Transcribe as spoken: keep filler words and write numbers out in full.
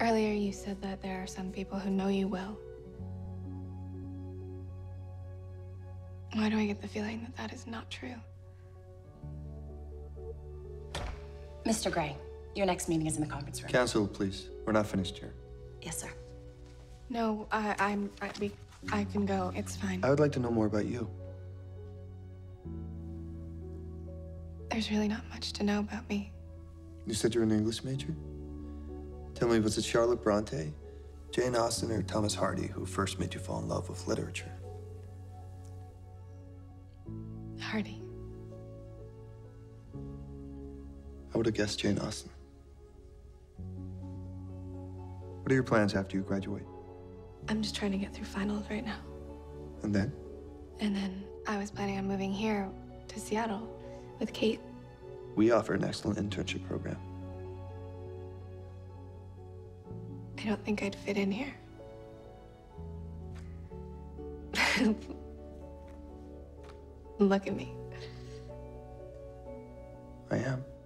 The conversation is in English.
Earlier you said that there are some people who know you well. Why do I get the feeling that that is not true? Mister Gray, your next meeting is in the conference room. Cancel, please. We're not finished here. Yes, sir. No, I, I'm. I, we, I can go. It's fine. I would like to know more about you. There's really not much to know about me. You said you're an English major? Tell me, was it Charlotte Bronte, Jane Austen, or Thomas Hardy who first made you fall in love with literature? Hardy. I would have guessed Jane Austen. What are your plans after you graduate? I'm just trying to get through finals right now. And then? And then I was planning on moving here to Seattle with Kate. We offer an excellent internship program. I don't think I'd fit in here. Look at me. I am.